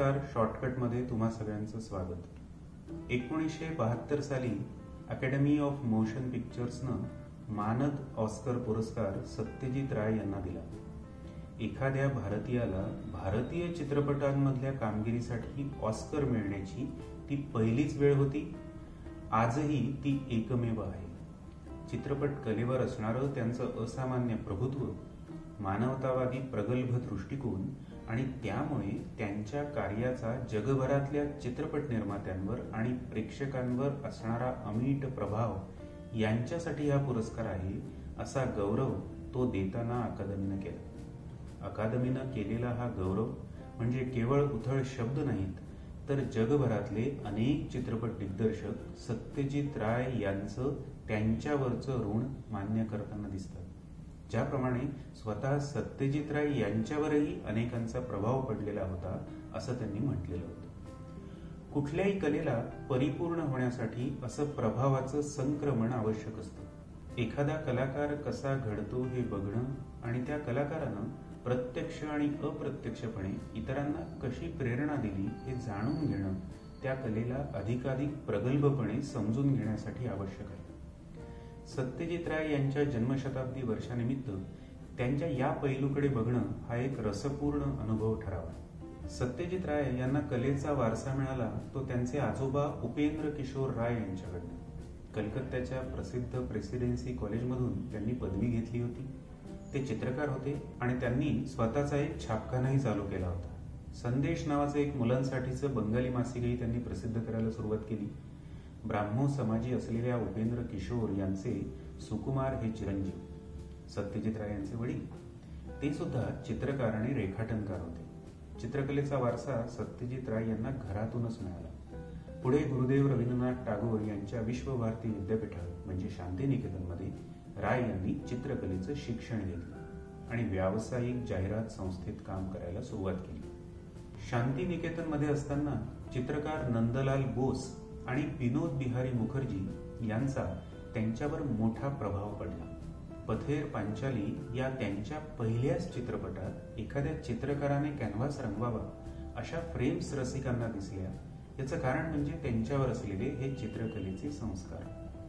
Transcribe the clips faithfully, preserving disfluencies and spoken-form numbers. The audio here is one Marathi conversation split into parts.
नमस्कार. शॉर्टकटमध्ये तुम्हा सगळ्यांचं स्वागत. एकोणीसशे बहात्तर साली अकॅडमी ऑफ मोशन पिक्चर्सनं मानद ऑस्कर पुरस्कार सत्यजित राय यांना दिला. एखाद्या भारतीयाला भारतीय चित्रपटांमधल्या कामगिरीसाठी ऑस्कर मिळण्याची ती पहिलीच वेळ होती. आजही ती एकमेव आहे. चित्रपट कलेवर असणारं त्यांचं असामान्य प्रभुत्व, मानवतावादी प्रगल्भ दृष्टिकोन आणि त्यामुळे त्यांच्या कार्याचा जगभरातल्या चित्रपट निर्मात्यांवर आणि प्रेक्षकांवर असणारा अमीट प्रभाव यांच्यासाठी हा पुरस्कार आहे, असा गौरव तो देताना अकादमीनं केला. अकादमीनं केलेला हा गौरव म्हणजे केवळ उथळ शब्द नाहीत, तर जगभरातले अनेक चित्रपट दिग्दर्शक सत्यजित राय यांचं त्यांच्यावरचं ऋण मान्य करताना दिसतात. ज्याप्रमाणे स्वतः सत्यजित राय यांच्यावरही अनेकांचा प्रभाव पडलेला होता, असं त्यांनी म्हटलेलं होतं. कुठल्याही कलेला परिपूर्ण होण्यासाठी असं प्रभावाचं संक्रमण आवश्यक असतं. एखादा कलाकार कसा घडतो हे बघणं आणि त्या कलाकारानं प्रत्यक्ष आणि अप्रत्यक्षपणे इतरांना कशी प्रेरणा दिली हे जाणून घेणं त्या कलेला अधिकाधिक प्रगल्भपणे समजून घेण्यासाठी आवश्यक आहे. सत्यजित राय यांच्या जन्मशताब्दी वर्षानिमित्त त्यांच्या या पैलूकडे बघणं हा एक रसपूर्ण अनुभव ठरावा. सत्यजित राय यांना कलेचा वारसा मिळाला तो त्यांचे आजोबा उपेंद्र किशोर राय यांच्याकडनं. कलकत्त्याच्या प्रसिद्ध प्रेसिडेन्सी कॉलेजमधून त्यांनी पदवी घेतली होती. ते चित्रकार होते आणि त्यांनी स्वतःचा एक छापखानाही चालू केला होता. संदेश नावाचं एक मुलांसाठीचं बंगाली मासिकही त्यांनी प्रसिद्ध करायला सुरुवात केली. ब्राह्मो समाजी असलेल्या उपेंद्र किशोर यांचे सुकुमार हे चिरंजीव, सत्यजित राय यांचे वडील, ते सुद्धा चित्रकार आणि रेखाटनकार होते. चित्रकलेचा वारसा सत्यजित राय यांना घरातूनच मिळाला. पुढे गुरुदेव रवींद्रनाथ टागोर यांच्या विश्वभारती विद्यापीठात म्हणजे शांतिनिकेतनमध्ये राय यांनी चित्रकलेचं शिक्षण घेतलं आणि व्यावसायिक जाहिरात संस्थेत काम करायला सुरुवात केली. शांतिनिकेतनमध्ये असताना चित्रकार नंदलाल बोस आणि विनोद बिहारी मुखर्जी यांचा त्यांच्यावर मोठा प्रभाव पडला. पथेर पांचाली या त्यांच्या पहिल्याच चित्रपटात एखाद्या चित्रकाराने कॅनव्हास रंगवावा अशा फ्रेम्स रसिकांना दिसल्या. याचं कारण म्हणजे त्यांच्यावर असलेले हे चित्रकलेचे संस्कार.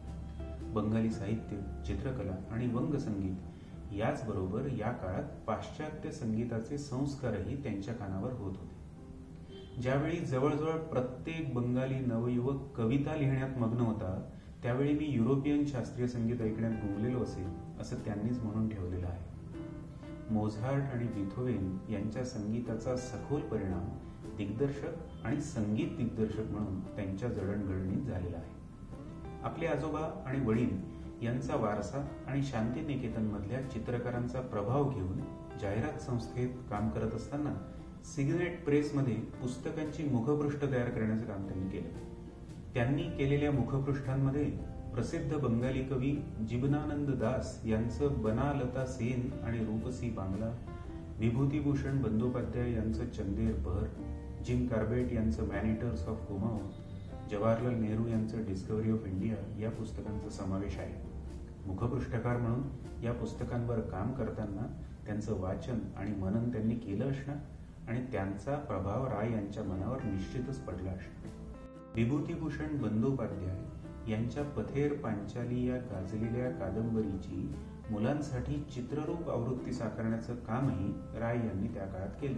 बंगाली साहित्य, चित्रकला आणि वंगसंगीत याचबरोबर या काळात पाश्चात्य संगीताचे संस्कारही त्यांच्या कानावर होत होते. ज्यावेळी जवळजवळ प्रत्येक बंगाली नवयुवक कविता लिहिण्यात मग्न होता, त्यावेळी मी युरोपियन शास्त्रीय संगीत ऐकण्यात गुंगलेलो असेल असं त्यांनीच म्हणून ठेवलेलं आहे. मोझार्ट आणि बिथोवेन यांच्या संगीताचा सखोल परिणाम दिग्दर्शक आणि संगीत दिग्दर्शक म्हणून त्यांच्या जडणघडणीत झालेला आहे. आपले आजोबा आणि वडील यांचा वारसा आणि शांतिनिकेतनमधल्या चित्रकारांचा प्रभाव घेऊन जाहिरात संस्थेत काम करत असताना सिग्नेट प्रेसमध्ये पुस्तकांची मुखपृष्ठ तयार करण्याचं काम त्यांनी केलं. त्यांनी केलेल्या मुखपृष्ठांमध्ये प्रसिद्ध बंगाली कवी जीवनानंद दास यांचं बनालता सेन आणि रूपसी बांगला, विभूतिभूषण बंदोपाध्याय यांचं चंदेर बहर, जिम कार्बेट यांचं मॅनिटर्स ऑफ कुमाऊ, जवाहरलाल नेहरू यांचं डिस्कव्हरी ऑफ इंडिया या पुस्तकांचा समावेश आहे. मुखपृष्ठकार म्हणून या पुस्तकांवर काम करताना त्यांचं वाचन आणि मनन त्यांनी केलं असणार आणि त्यांचा प्रभाव राय यांच्या मनावर निश्चितच पडला असणार. विभूतिभूषण बंदोपाध्याय यांच्या पथेर पांचाली या गाजलेल्या कादंबरीची मुलांसाठी चित्ररूप आवृत्ती साकारण्याचं कामही राय यांनी त्या काळात केलं.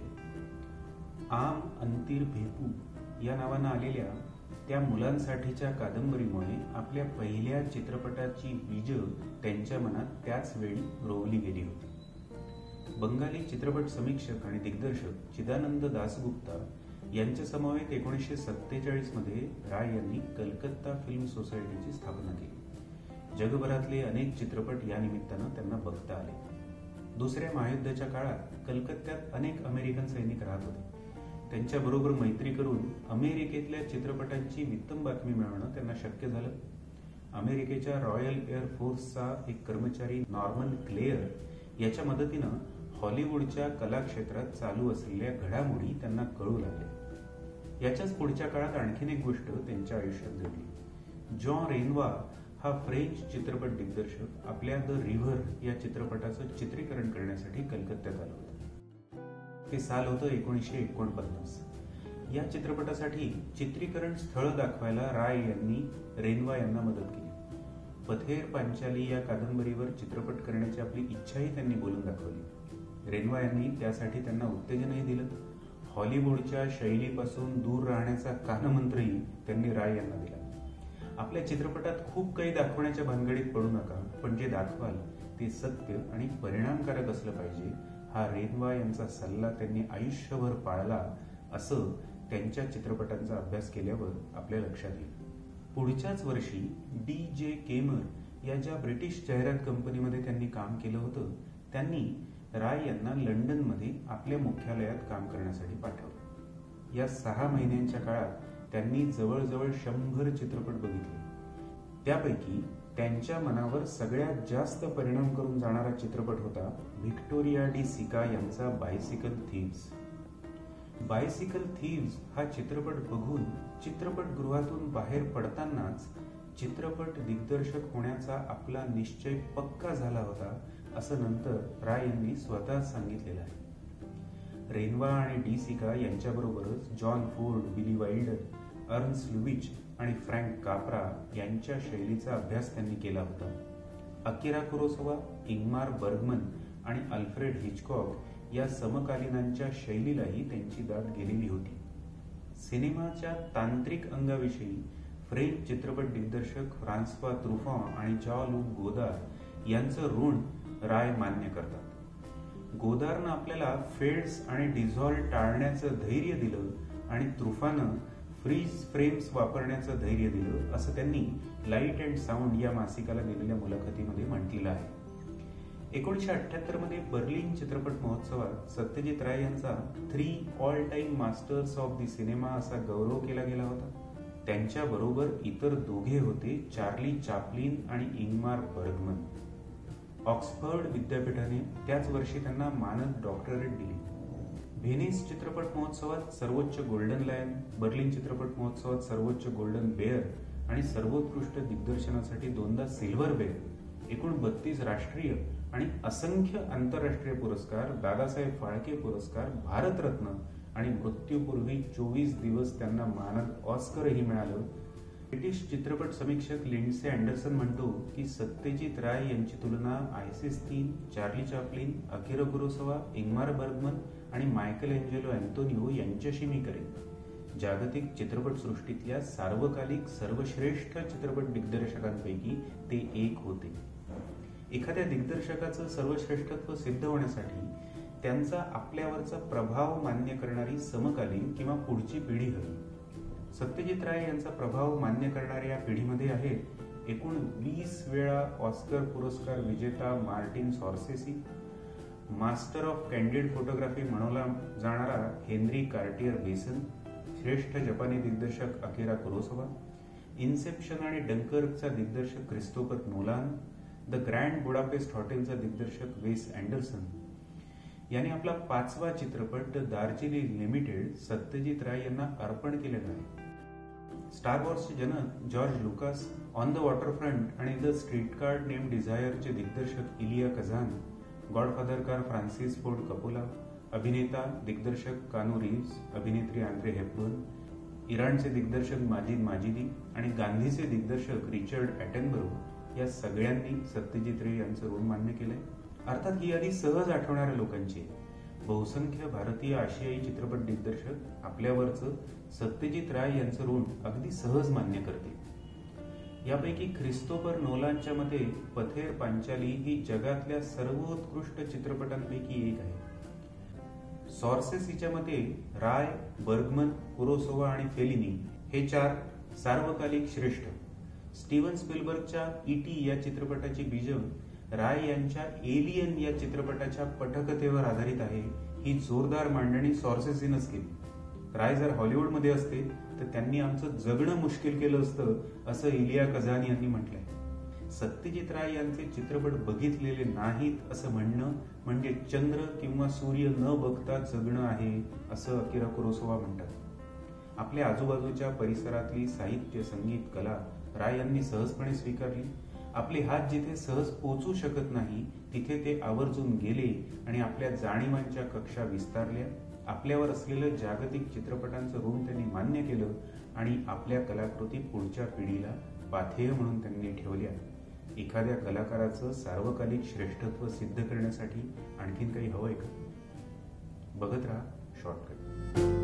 आम अंतीर भेपू या नावानं आलेल्या त्या मुलांसाठीच्या कादंबरीमुळे आपल्या पहिल्या चित्रपटाची बीज त्यांच्या मनात त्याच वेळी रोवली गेली होती. बंगाली चित्रपट समीक्षक आणि दिग्दर्शक चिदानंद दासगुप्ता यांच्या समवेत एकोणीसशे सत्तेचाळीस मध्ये राय यांनी कलकत्ता फिल्म सोसायटीची स्थापना केली. जगभरातले अनेक चित्रपट या निमित्तानं त्यांना बघता आले. दुसऱ्या महायुद्धाच्या काळात कलकत्त्यात अनेक अमेरिकन सैनिक राहत होते. त्यांच्याबरोबर मैत्री करून अमेरिकेतल्या चित्रपटांची वित्तम बातमी मिळवणं त्यांना शक्य झालं. अमेरिकेच्या रॉयल एअर फोर्सचा एक कर्मचारी नॉर्मन क्लेअर याच्या मदतीनं हॉलिवूडच्या कला क्षेत्रात चालू असलेल्या घडामोडी त्यांना कळू लागल्या. याच्याच पुढच्या काळात आणखीन एक गोष्ट त्यांच्या आयुष्यात घडली. जॉन रेनवा हा फ्रेंच चित्रपट दिग्दर्शक आपल्या द रिव्हर या चित्रपटाचं चित्रीकरण करण्यासाठी कलकत्त्यात आला होता. ते साल होतं एकोणीसशे एकोणपन्नास. या चित्रपटासाठी चित्रीकरण स्थळ दाखवायला राय यांनी रेनवा यांना मदत केली. पथेर पांचाली या कादंबरीवर चित्रपट करण्याची आपली इच्छाही त्यांनी बोलून दाखवली. रेनवा यांनी त्यासाठी त्यांना उत्तेजनही दिलं. हॉलिवूडच्या शैलीपासून दूर राहण्याचा कानमंत्रही त्यांनी राय यांना दिला. आपल्या चित्रपटात खूप काही दाखवण्याच्या भानगडीत पडू नका, पण जे दाखवाल ते सत्य आणि परिणामकारक असलं पाहिजे, हा रेनवा यांचा सल्ला त्यांनी आयुष्यभर पाळला, असं त्यांच्या चित्रपटांचा अभ्यास केल्यावर आपल्या लक्षात येईल. पुढच्याच वर्षी डी जे केमर या ज्या ब्रिटिश जाहिरात कंपनीमध्ये त्यांनी काम केलं होतं, त्यांनी राय यांना लंडनमध्ये आपल्या मुख्यालयात काम करण्यासाठी पाठवलं. या सहा महिन्यांच्या काळात त्यांनी जवळजवळ शंभर चित्रपट बघितले. त्यापैकी त्यांच्या मनावर सगळ्यात जास्त परिणाम करून जाणारा चित्रपट होता व्हिक्टोरिया डी सिका यांचा बायसिकल थीव्स. बायसिकल थीव्स हा चित्रपट बघून चित्रपटगृहातून बाहेर पडतानाच चित्रपट दिग्दर्शक होण्याचा आपला निश्चय पक्का झाला होता, असं नंतर राय यांनी स्वतः सांगितलेलं आहे. रेनवा आणि डी सिका यांच्याबरोबरच John Ford, Billy Wilder, Ernst लुविच आणि फ्रँक काप्रा यांच्या शैलीचा अभ्यास त्यांनी केला होता. अकिरा कुरोसावा, इंगमार बर्गमन आणि अल्फ्रेड हिचकॉक या समकालीनांच्या शैलीलाही त्यांची दाद गेलेली होती. सिनेमाच्या तांत्रिक अंगाविषयी फ्रेंच चित्रपट दिग्दर्शक फ्रान्सवा त्रुफॉन आणि जॉन-लुक गोदार यांचं ऋण राय मान्य करतात. गोदारनं आपल्याला फेड्स आणि डिझॉल्ट टाळण्याचं धैर्य दिलं आणि त्रुफानं फ्रीज फ्रेम्स वापरण्याचं धैर्य दिलं, असं त्यांनी लाईट अँड साऊंड या मासिकाला दिलेल्या मुलाखतीमध्ये म्हटलेलं आहे. एकोणीसशे अठ्ठ्याहत्तर मध्ये बर्लिन चित्रपट महोत्सवात सत्यजित राय यांचा three all time masters of the cinema असा गौरव केला गेला होता. त्यांच्या बरोबर इतर दोघे होते चार्ली चॅप्लिन आणि इंगमार बर्गमन. ऑक्सफर्ड विद्यापीठाने त्याच वर्षी त्यांना मानद डॉक्टरेट दिली. व्हेनिस चित्रपट महोत्सवात सर्वोच्च गोल्डन लायन, बर्लिन चित्रपट महोत्सवात सर्वोच्च गोल्डन बेअर आणि सर्वोत्कृष्ट दिग्दर्शनासाठी दोनदा सिल्वर बेअर, एकूण बत्तीस राष्ट्रीय आणि असंख्य आंतरराष्ट्रीय पुरस्कार, दादासाहेब फाळके पुरस्कार, भारतरत्न आणि मृत्यूपूर्वी चोवीस दिवस त्यांना मानद ऑस्करही मिळालं. ब्रिटिश चित्रपट समीक्षक लिंडसे अँडरसन म्हणतो की सत्यजित राय यांची तुलना आयसिस तीन, Charlie Chaplin, Akira Kurosawa, Ingmar Bergman आणि मायकेल एंजेलो अँटोनिओ यांच्याशी मी करेन. जागतिक चित्रपटसृष्टीतल्या सार्वकालिक सर्वश्रेष्ठ चित्रपट दिग्दर्शकांपैकी ते एक होते. एखाद्या दिग्दर्शकाचं सर्वश्रेष्ठत्व सिद्ध होण्यासाठी त्यांचा आपल्यावरचा प्रभाव मान्य करणारी समकालीन किंवा पुढची पिढी हवी. सत्यजित राय यांचा प्रभाव मान्य करणाऱ्या या पिढीमध्ये आहेत एकूण वीस वेळा ऑस्कर पुरस्कार विजेता Martin Scorsese, master of candid photography म्हणवला जाणारा हेनरी कार्टियर बेसन, श्रेष्ठ जपानी दिग्दर्शक अकिरा कुरोसावा, इन्सेप्शन आणि डंकर्कचा दिग्दर्शक Christopher Nolan, the grand Budapest हॉटेलचा दिग्दर्शक वेस अँडरसन यांनी आपला पाचवा चित्रपट द दार्जिलिंग लिमिटेड सत्यजित राय यांना अर्पण केलेला आहे. स्टार वॉर्सचे जनक George Lucas, on the waterfront आणि द स्ट्रीटकार नेम डिझायरचे दिग्दर्शक Elia Kazan, गॉडफादरकार Francis Ford Coppola, अभिनेता दिग्दर्शक कानू रिव्हज, अभिनेत्री आंद्रे हेपबर्न, इराणचे दिग्दर्शक माजिद माजिदी आणि गांधीचे दिग्दर्शक रिचर्ड ॲटनबरो या सगळ्यांनी सत्यजित रे यांचं ऋण मान्य केलंय. अर्थात ही यादी सहज आठवणाऱ्या लोकांची. बहुसंख्य भारतीय आशियाई चित्रपट दिग्दर्शक आपल्यावरचं सत्यजित राय यांचं ऋण अगदी सहज मान्य करतील. यापैकी ख्रिस्तोफर नोलानच्या मते पथेर पांचाली ही जगातल्या सर्वोत्कृष्ट चित्रपटांपैकी एक आहे. सॉर्सेसीच्या मते राय, बर्गमन, कुरोसावा आणि फेलिनी हे चार सार्वकालिक श्रेष्ठ. स्टीव्हन स्पिलबर्गच्या इटी या चित्रपटाची बीजं राय यांच्या एलियन या चित्रपटाच्या पटकथेवर आधारित आहे. ही जोरदार मांडणी सॉर्सेसीनंच केली. राय जर हॉलिवूडमध्ये असते तर त्यांनी आमचं जगणं मुश्किल केलं असतं, असं इलिया कझान यांनी म्हटलंय. सत्यजित राय यांचे चित्रपट बघितलेले नाहीत असं म्हणणं म्हणजे चंद्र किंवा सूर्य न बघता जगणं आहे, असं अकिरा कुरोसावा म्हणतात. आपल्या आजूबाजूच्या परिसरातली साहित्य, संगीत, कला राय यांनी सहजपणे स्वीकारली. आपले हात जिथे सहज पोचू शकत नाही तिथे ते आवर्जून गेले आणि आपल्या जाणीवांच्या कक्षा विस्तारल्या. आपल्यावर असलेलं जागतिक चित्रपटांचं ऋण त्यांनी मान्य केलं आणि आपल्या कलाकृती पुढच्या पिढीला पाथेय म्हणून त्यांनी ठेवल्या. एखाद्या कलाकाराचं सार्वकालिक श्रेष्ठत्व सिद्ध करण्यासाठी आणखीन काही हवंय का? बघत राहा शॉर्टकट.